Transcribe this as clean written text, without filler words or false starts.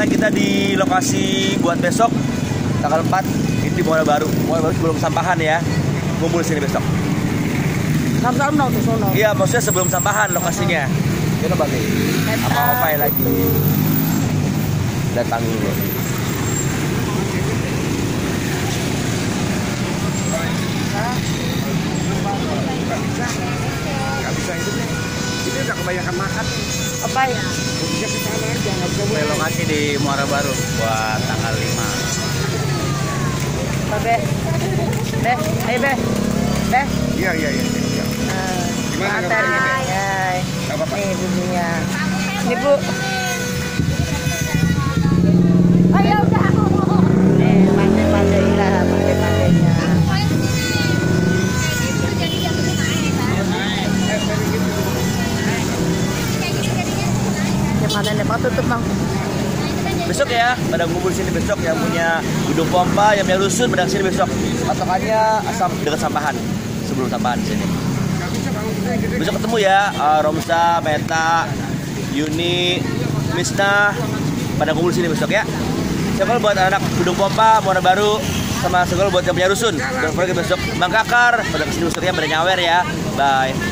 sekarang kita di lokasi buat besok tanggal 4 ini di Muara Baru. Muara Baru sebelum sampahan ya. Kumpul sini besok. Iya, maksudnya sebelum sampahan lokasinya. Kita bagi. Apa lagi? Datang dulu. Gak bisa itu nih. Ini udah kebanyakan makan. Apa ya? Bisa ke sana aja, nggak bisa mulai. Lokasi di Muara Baru buat tanggal 5. Be. Be. Ayo Be. Be. Iya. Gimana kabarnya? Gak apa-apa. Nih bumbunya. Ini Bu. Ayo udah. Pandai-pandai lah, pandai-pandainya. Mana nih tutup Bang? Besok ya, pada ngumpul sini besok yang punya gedung pompa, yang punya rusun pada sini besok. Patokannya dekat sampahan, sebelum sampahan sini. Besok ketemu ya, Romsa, Meta, Yuni, Misna, pada ngumpul sini besok ya. Sekolah buat anak gedung pompa, Muara Baru, sama sekolah buat yang punya rusun. Dan besok Bang Kakar, pada kesini besoknya pada nyawer ya. Bye.